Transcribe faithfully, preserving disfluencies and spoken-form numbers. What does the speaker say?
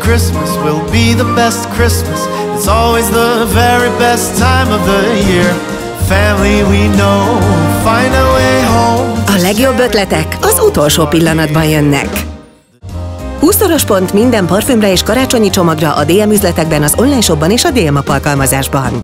Christmas will be the best Christmas. It's always the very best time of the year. Family we know, find a way home. A legjobb ötletek az utolsó pillanatban jönnek. húsz pont minden parfümre és karácsonyi csomagra a dé em üzletekben, az online shopban és a dé em app alkalmazásban.